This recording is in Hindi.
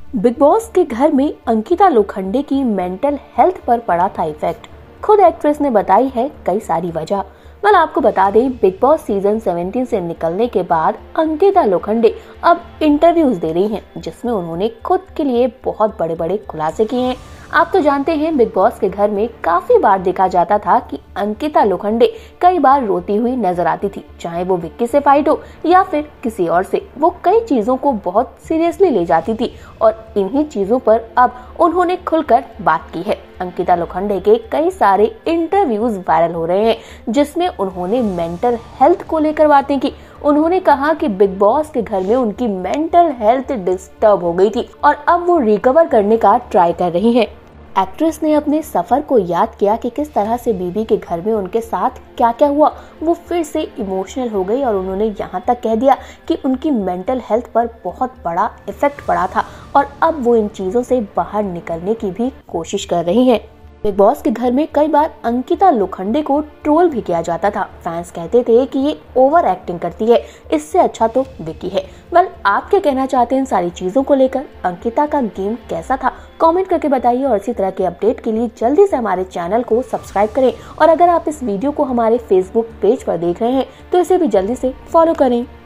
बिग बॉस के घर में अंकिता लोखंडे की मेंटल हेल्थ पर पड़ा था इफेक्ट। खुद एक्ट्रेस ने बताई है कई सारी वजह। आपको बता दें, बिग बॉस सीजन 17 से निकलने के बाद अंकिता लोखंडे अब इंटरव्यूज दे रही हैं, जिसमें उन्होंने खुद के लिए बहुत बड़े बड़े खुलासे किए हैं। आप तो जानते हैं, बिग बॉस के घर में काफी बार देखा जाता था कि अंकिता लोखंडे कई बार रोती हुई नजर आती थी, चाहे वो विक्की से फाइट हो या फिर किसी और से। वो कई चीजों को बहुत सीरियसली ले जाती थी और इन्हीं चीजों पर अब उन्होंने खुलकर बात की है। अंकिता लोखंडे के कई सारे इंटरव्यूज वायरल हो रहे हैं, जिसमें उन्होंने मेंटल हेल्थ को लेकर बातें की। उन्होंने कहा कि बिग बॉस के घर में उनकी मेंटल हेल्थ डिस्टर्ब हो गई थी और अब वो रिकवर करने का ट्राई कर रही हैं। एक्ट्रेस ने अपने सफर को याद किया कि किस तरह से बीबी के घर में उनके साथ क्या क्या हुआ। वो फिर से इमोशनल हो गई और उन्होंने यहाँ तक कह दिया कि उनकी मेंटल हेल्थ पर बहुत बड़ा इफेक्ट पड़ा था और अब वो इन चीजों से बाहर निकलने की भी कोशिश कर रही हैं। बिग बॉस के घर में कई बार अंकिता लोखंडे को ट्रोल भी किया जाता था। फैंस कहते थे कि ये ओवर एक्टिंग करती है, इससे अच्छा तो विकी है। आप क्या कहना चाहते हैं इन सारी चीजों को लेकर? अंकिता का गेम कैसा था? कमेंट करके बताइए और इसी तरह के अपडेट के लिए जल्दी से हमारे चैनल को सब्सक्राइब करें और अगर आप इस वीडियो को हमारे फेसबुक पेज पर देख रहे हैं तो इसे भी जल्दी से फॉलो करें।